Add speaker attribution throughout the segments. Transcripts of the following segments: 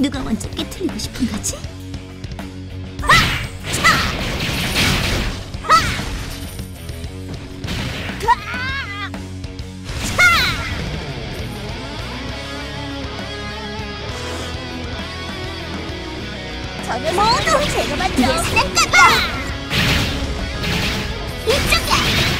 Speaker 1: 누가 먼저 깨트리고 싶은 거지?
Speaker 2: 저는 모두 제가 맞죠.
Speaker 1: 사냥감이야! 이쪽이야!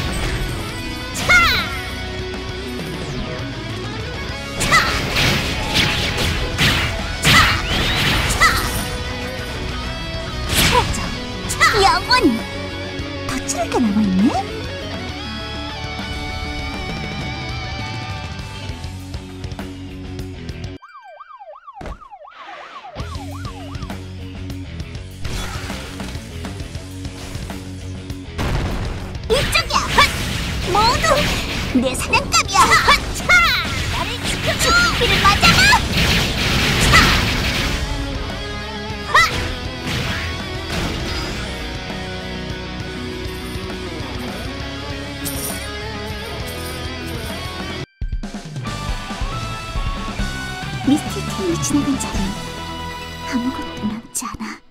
Speaker 1: 사라져! 영원! 더 찌를 게 남아있네? 이쪽이야! 헛! 모두 내 사냥감이야! 헛! 차! 나를 지켜줘! 피를 맞아라! 차! 헛! 미스티 테일이 지나간 자리엔 아무것도 남지 않아.